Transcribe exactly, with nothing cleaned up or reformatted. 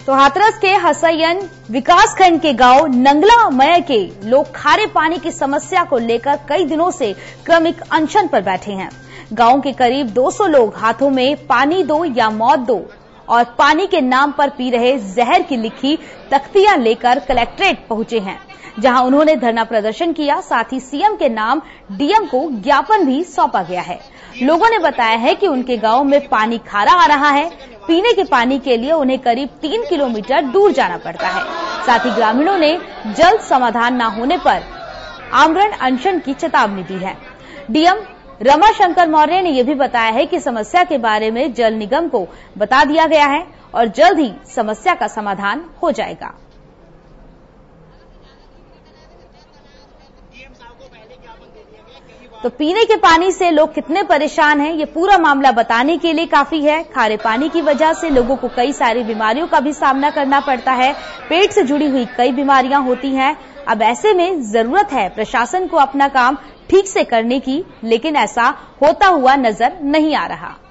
तो हाथरस के हसैयन विकासखंड के गांव नंगला मय के लोग खारे पानी की समस्या को लेकर कई दिनों से क्रमिक अनशन पर बैठे हैं। गांव के करीब दो सौ लोग हाथों में पानी दो या मौत दो और पानी के नाम पर पी रहे जहर की लिखी तख्तियां लेकर कलेक्ट्रेट पहुंचे हैं, जहां उन्होंने धरना प्रदर्शन किया। साथ ही सीएम के नाम डीएम को ज्ञापन भी सौंपा गया है। लोगों ने बताया है कि उनके गांव में पानी खारा आ रहा है। पीने के पानी के लिए उन्हें करीब तीन किलोमीटर दूर जाना पड़ता है। साथ ही ग्रामीणों ने जल्द समाधान न होने पर आमरण अनशन की चेतावनी दी है। डीएम रमाशंकर मौर्य ने यह भी बताया है कि समस्या के बारे में जल निगम को बता दिया गया है और जल्द ही समस्या का समाधान हो जाएगा। तो पीने के पानी से लोग कितने परेशान हैं, ये पूरा मामला बताने के लिए काफी है। खारे पानी की वजह से लोगों को कई सारी बीमारियों का भी सामना करना पड़ता है। पेट से जुड़ी हुई कई बीमारियां होती हैं। अब ऐसे में जरूरत है प्रशासन को अपना काम ठीक से करने की, लेकिन ऐसा होता हुआ नजर नहीं आ रहा।